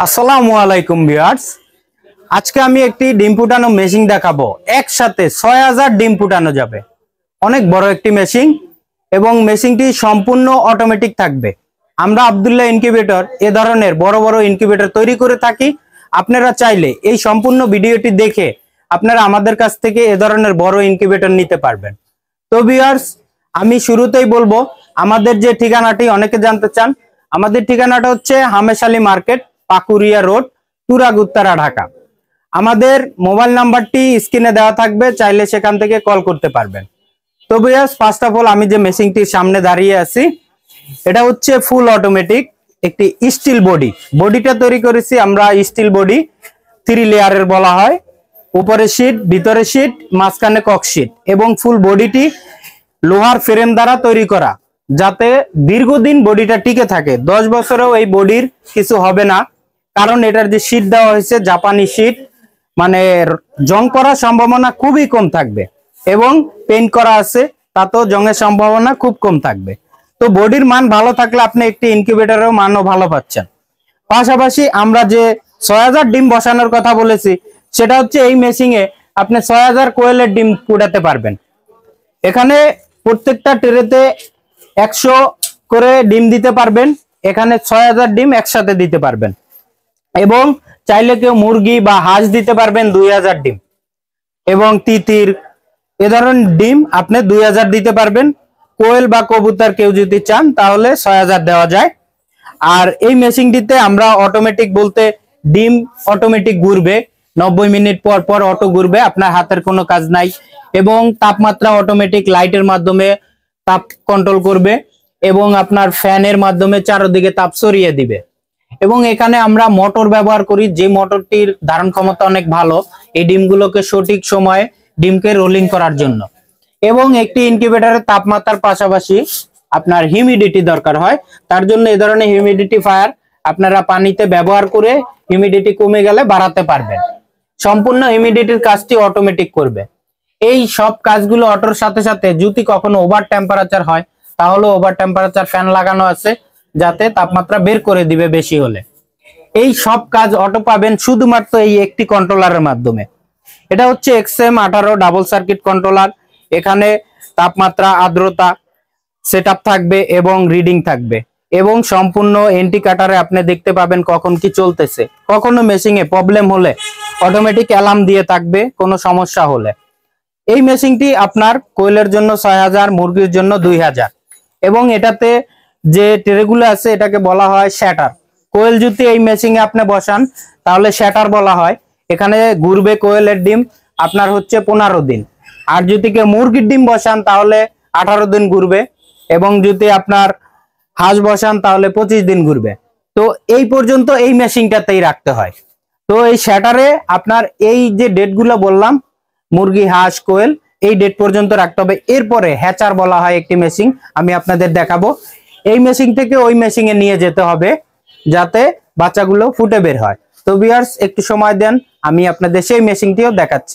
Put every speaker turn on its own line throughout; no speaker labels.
আসসালামু আলাইকুম ভিউয়ার্স, আজকে আমি একটি ডিম ফুটানো মেশিন দেখাবো। একসাথে ৬০০০ ডিম ফুটানো যাবে। অনেক বড় একটি মেশিন এবং মেশিনটি সম্পূর্ণ অটোমেটিক থাকবে। আমরা আব্দুল্লাহ ইনকিউবেটর এ ধরনের বড় বড় ইনকিউবেটর তৈরি করে থাকি। আপনারা চাইলে এই সম্পূর্ণ ভিডিওটি দেখে আপনারা আমাদের কাছ থেকে এ ধরনের বড় ইনকিউবেটর নিতে পারবেন। তো ভিউয়ার্স, আমি শুরুতেই বলবো আমাদের যে ঠিকানাটি অনেকে জানতে চান। আমাদের ঠিকানাটা হচ্ছে হামেশালী মার্কেট, পাকুরিয়া রোড, তুরাগ, উত্তরা, ঢাকা। আমাদের মোবাইল নাম্বারটি স্ক্রিনে দেওয়া থাকবে, চাইলে সেখান থেকে কল করতে পারবেন। তো ভিউয়ার্স, ফার্স্ট অফ অল আমি যে মেশিনটির সামনে দাঁড়িয়ে আছি এটা হচ্ছে ফুল অটোমেটিক একটি স্টিল বডি। বডিটা তৈরি করেছি আমরা স্টিল বডি, 3 লেয়ারের বলা হয়। উপরে শীট, ভিতরে শীট, মাঝখানে কক শীট এবং ফুল বডিটি লোহার ফ্রেম দ্বারা তৈরি করা, যাতে দীর্ঘদিন বডিটা টিকে থাকে। 10 বছরেও এই বডির কিছু হবে না, কারণ এটার যে শীট দেওয়া হয়েছে জাপানি শীট, মানে জং করার সম্ভাবনা খুবই কম থাকবে এবং পেইন্ট করা আছে, তাতেও জংয়ের সম্ভাবনা খুব কম থাকবে। তো বডির মান ভালো থাকলে আপনি একটি ইনকিউবেটরের মানও ভালো পাচ্ছেন। পাশাপাশি আমরা যে ৬০০০ ডিম বসানোর কথা বলেছি সেটা হচ্ছে এই মেশিনে আপনি ৬০০০ কোয়েলের ডিম ফুটাতে পারবেন। এখানে প্রত্যেকটা ট্রেতে 100 করে ডিম দিতে পারবেন। এখানে ৬০০০ ডিম একসাথে দিতে পারবেন এবং চাইলে কেউ মুরগি বা হাঁস দিতে পারবেন ২০০০ ডিম, এবং তিতির এ ধরনের ডিম আপনি ২০০০ দিতে পারবেন। কোয়েল বা কবুতর কেউ যদি চান তাহলে ৬০০০ দেওয়া যায়। আর এই মেশিনটিতে আমরা অটোমেটিক বলতে ডিম অটোমেটিক ঘুরবে, 90 মিনিট পর পর অটো ঘুরবে, আপনার হাতের কোনো কাজ নাই। এবং তাপমাত্রা অটোমেটিক লাইটের মাধ্যমে তাপ কন্ট্রোল করবে এবং আপনার ফ্যানের মাধ্যমে চারদিকে তাপ ছড়িয়ে দিবে। এবং এখানে আমরা মোটর ব্যবহার করি, যে মোটরটির ধারণ ক্ষমতা অনেক ভালো এই ডিমগুলোকে সঠিক সময়ে ডিমকে রোলিং করার জন্য। এবং একটি ইনকিউবেটরের তাপমাত্রার পাশাপাশি আপনার হিউমিডিটি দরকার হয়, তার জন্য এই ধরনের হিউমিডিটি ফায়ার আপনারা পানিতে ব্যবহার করে হিউমিডিটি কমে গেলে বাড়াতে পারবেন। সম্পূর্ণ হিউমিডিটির কাজটি অটোমেটিক করবে। এই সব কাজগুলো অটোর সাথে সাথে যদি কখনো ওভার টেম্পারেচার হয় তাহলে ওভার টেম্পারেচার ফ্যান লাগানো আছে, যাতে তাপমাত্রা বের করে দিবে বেশি হলে। এই সব কাজ অটো পাবেন শুধুমাত্র এই একটি কন্ট্রোলারের মাধ্যমে। এটা হচ্ছে XM18 ডাবল সার্কিট কন্ট্রোলার। এখানে তাপমাত্রা, আর্দ্রতা সেটআপ থাকবে এবং রিডিং থাকবে, এবং সম্পূর্ণ ইন্ডিকেটরে আপনি দেখতে পাবেন কখন কি চলতেছে। কখনো মেশিনে প্রবলেম হলে অটোমেটিক অ্যালার্ম দিয়ে থাকবে কোনো সমস্যা হলে। এই মেশিনটি আপনার কোয়েলের জন্য ৬০০০, মুরগির জন্য ২০০০। এবং এটাতে যে ট্রেগুলো আছে এটাকে বলা হয় শ্যাটার। কোয়েল যদি এই মেশিনে আপনি বসান তাহলে শ্যাটার বলা হয়। এখানে ঘুরবে কোয়েলের ডিম আপনার হচ্ছে 15 দিন। আর যদি কেউ মুরগির ডিম বসান তাহলে 18 দিন ঘুরবে, এবং যদি আপনার হাঁস বসান তাহলে 25 দিন ঘুরবে। তো এই পর্যন্ত এই মেশিনটাতেই রাখতে হয়। তো এই শ্যাটারে আপনার এই যে ডেটগুলো বললাম, মুরগি, হাঁস, কোয়েল, এই ডেট পর্যন্ত রাখতে হবে। এরপরে হ্যাচার বলা হয় একটি মেশিন, আমি আপনাদের দেখাবো। এই মেশিন থেকে ওই মেশিনে নিয়ে যেতে হবে যাতে বাচ্চাগুলো ফুটে বের হয়। তো ভিউয়ার্স, একটু সময় দেন, আমি আপনাদের সেই মেশিনটিও দেখাচ্ছি।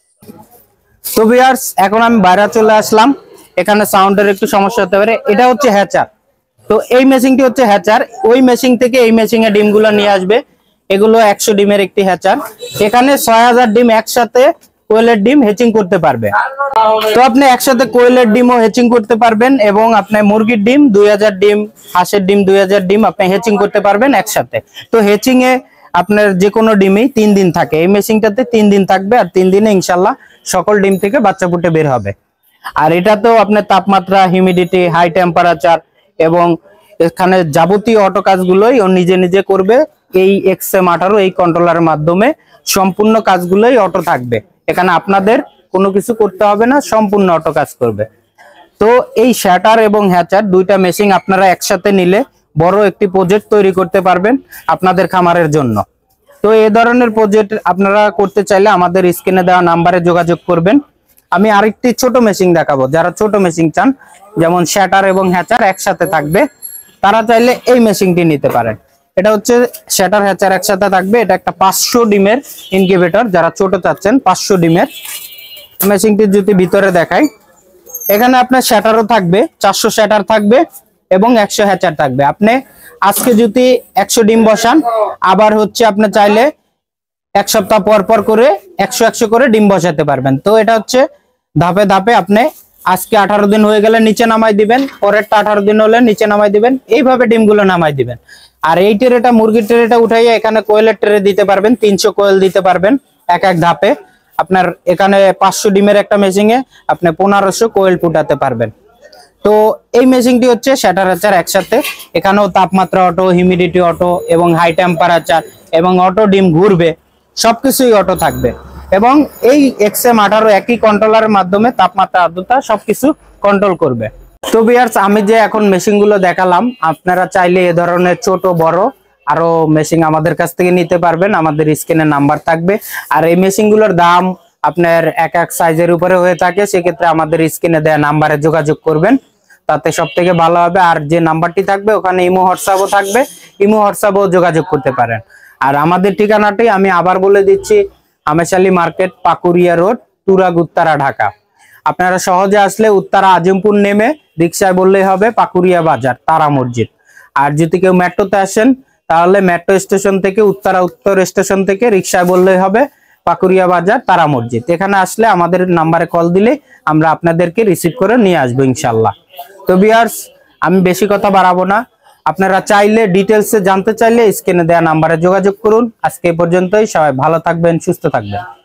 তো ভিউয়ার্স, এখন আমি বাইরে চলে আসলাম। এখানে সাউন্ডের একটু সমস্যা হতে পারে। এটা হচ্ছে হ্যাচার। তো এই মেশিনটি হচ্ছে হ্যাচার। ওই মেশিন থেকে এই মেশিনে ডিমগুলো নিয়ে আসবে। এগুলো 100 ডিমের একটি হ্যাচার। এখানে ৬০০০ ডিম একসাথে কোয়েলের ডিম হেচিং করতে পারবে। তো আপনি একসাথে কোয়েলের ডিমও হেচিং করতে পারবেন, এবং আপনার মুরগির ডিম ২০০০ ডিম, হাঁসের ডিম ২০০০ ডিম আপনি হেচিং করতে পারবেন একসাথে। তো হেচিং এ আপনার যে কোনো ডিমই 3 দিন থাকে। এই মেশিনটাতে 3 দিন থাকবে, আর 3 দিনে ইনশাল্লাহ সকল ডিম থেকে বাচ্চা ফুটে বের হবে। আর এটাতেও আপনার তাপমাত্রা, হিউমিডিটি, হাই টেম্পারেচার এবং এখানে যাবতীয় অটো কাজগুলোই ও নিজে নিজে করবে। এই XM18 এই কন্ট্রোলারের মাধ্যমে সম্পূর্ণ কাজগুলোই অটো থাকবে। এখানে আপনাদের কোনো কিছু করতে হবে না, সম্পূর্ণ অটো কাজ করবে। তো এই শ্যাটার এবং হ্যাচার দুইটা মেশিন আপনারা একসাথে নিলে বড় একটি প্রজেক্ট তৈরি করতে পারবেন আপনাদের খামারের জন্য। তো এই ধরনের প্রজেক্ট আপনারা করতে চাইলে আমাদের স্ক্রিনে দেওয়া নাম্বারে যোগাযোগ করবেন। আমি আরেকটি ছোট মেশিন দেখাবো। যারা ছোট মেশিন চান, যেমন শ্যাটার এবং হ্যাচার একসাথে থাকবে, তারা চাইলে এই মেশিনটি নিতে পারেন। এটা হচ্ছে শ্যাটার হ্যাচার একসাথে থাকবে। এটা একটা 500 ডিমের ইনকিউবেটর। যারা ছোট চাচ্ছেন 500 ডিমের মেশিনটি যদি ভিতরে দেখাই, এখানে আপনার শ্যাটারও থাকবে, 400 শ্যাটার থাকবে এবং 100 হ্যাচার থাকবে। আপনি আজকে যদি 100 ডিম বসান, আবার হচ্ছে আপনি চাইলে 1 সপ্তাহ পর পর করে 100 করে ডিম বসাতে পারবেন। তো এটা হচ্ছে ধাপে ধাপে আপনি আজকে 18 দিন হয়ে গেলে নিচে নামাই দিবেন, পরেরটা 18 দিন হলে নিচে নামাই দিবেন, এইভাবে ডিমগুলো নামাই দিবেন। আর এই ট্রেটা, মুরগির ট্রেটা উঠাইয়া এখানে কোয়েলের ট্রে দিতে পারবেন, 300 কোয়েল দিতে পারবেন এক এক ধাপে। আপনার এখানে 500 ডিমের একটা মেশিনে আপনি 1500 কোয়েল ফুটাতে পারবেন। তো এই মেশিনটি হচ্ছে স্যাটারাচার একসাথে, এখানেও তাপমাত্রা অটো, হিউমিডিটি অটো এবং হাই টেম্পারেচার এবং অটো, ডিম ঘুরবে, সবকিছুই অটো থাকবে। এবং এই XM18 একই কন্ট্রোলারের মাধ্যমে তাপমাত্রা, আর্দ্রতা সবকিছু কন্ট্রোল করবে। তো ভিউয়ার্স, আমি যে এখন মেশিনগুলো দেখালাম, আপনারা চাইলে এ ধরনের ছোট বড় আরো মেশিন আমাদের কাছ থেকে নিতে পারবেন, আমাদের স্ক্রিনে নাম্বার থাকবে। আর এই মেশিনগুলোর দাম আপনার এক এক সাইজের উপরে হয়ে থাকে, সেক্ষেত্রে আমাদের স্ক্রিনে দেওয়া নাম্বারে যোগাযোগ করবেন, তাতে সব থেকে ভালো হবে। আর যে নাম্বারটি থাকবে ওখানে ইমো হোয়াটসঅ্যাপও থাকবে, ইমো হোয়াটসঅ্যাপও যোগাযোগ করতে পারেন। আর আমাদের ঠিকানাটি আমি আবার বলে দিচ্ছি, আমেশালী মার্কেট, পাকুরিয়া রোড, তুরাগ, উত্তরা, ঢাকা। আপনারা সহজে আসলে উত্তরা আজিমপুর নেমে রিক্সায় বললেই হবে পাকুরিয়া বাজার, তারা মসজিদ। আর যদি কেউ মেট্রোতে আসেন তাহলে মেট্রো স্টেশন থেকে, উত্তরা উত্তর স্টেশন থেকে রিক্সায় বললেই হবে পাকুরিয়া বাজার, তারা মসজিদ। এখানে আসলে আমাদের নাম্বারে কল দিলে আমরা আপনাদেরকে রিসিভ করে নিয়ে আসবো ইনশাল্লাহ। তো ভিউয়ার্স, আমি বেশি কথা বাড়াবো না, আপনারা চাইলে ডিটেলসে জানতে চাইলে স্ক্রিনে দেওয়া নাম্বারে যোগাযোগ করুন। আজকে এই পর্যন্তই, সবাই ভালো থাকবেন, সুস্থ থাকবেন।